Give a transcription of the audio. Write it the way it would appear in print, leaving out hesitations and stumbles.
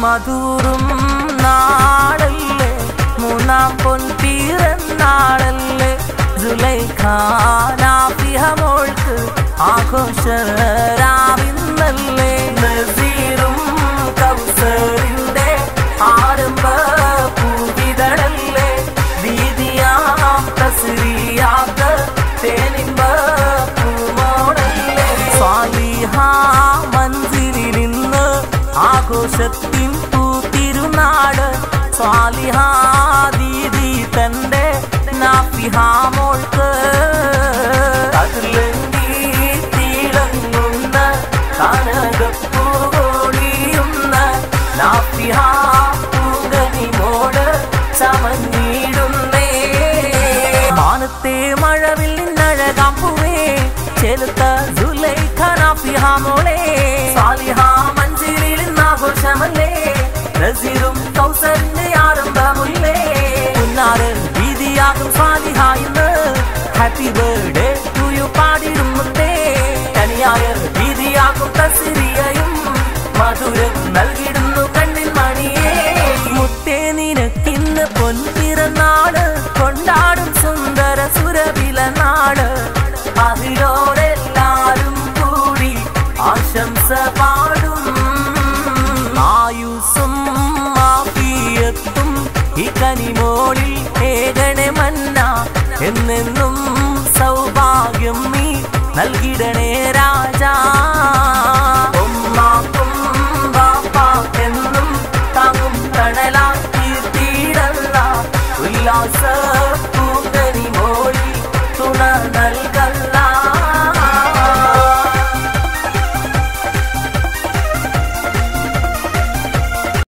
മധുറും നാളല്ലേ മൂന്നാം പൊൻപിറന്നാളല്ലേ സുലൈഖ നാഫിഹ മോൾക്ക് ആഘോഷരാവിന്നല്ലേ നസീറും കൗസറിന്റെ ആരംഭ പൂവിതളല്ലേ വീതിയാം തസ്രിയാത്ത തേനിമ്പ പൂമോടല്ലേ സ്വാലിഹ മൻസിലിന്ന് ആഘോഷത്തിൻ പൂത്തിരുനാട് സ്വാലിഹ ദീദി തന്റെ നാഫിഹ മോൾക്ക് അതിലെങ്കി തിളങ്ങുന്ന കനകപ്പൂവൊളിയുന്ന നാഫിഹ പൂങ്കനി മോട് ചമഞ്ഞിടുന്നേ മാനത്തെ മഴവിൽ നിന്നഴകാം പൂവേ ചെലുത്ത സുലൈഖ നാഫിഹ മോളെ സ്വാലിഹ മഞ്ചിരിയിൽ ആഘോഷമല്ലേ നസീറും കൗസറിന്റെ ആരംഭമുല്ലേ പുന്നാറ് വീതിയാകും സ്വാലിഹ ഇന്ന് ഹാപ്പി ബർത്ത്ഡേ ടു യു പാടിടും മുത്തേ കനിയായ വീതിയാകും തസ്രിയയും മധുരം നൽകിടുന്നു കണ്ണിൽ മണിയേ മുത്തേ നിനക്കിന്ന് പൊൻപിറന്നാള് കൊണ്ടാടും സുന്ദര സുരവില നാട് അതിലോരെല്ലാരും കൂടി ആശംസ പാടും ആയുസ്സും ആഫിയത്തും ഈ കനിമോളിൽ ഏകണേ മന്ന എന്നെന്നും സൗഭാഗ്യം നീ നൽകിടണേ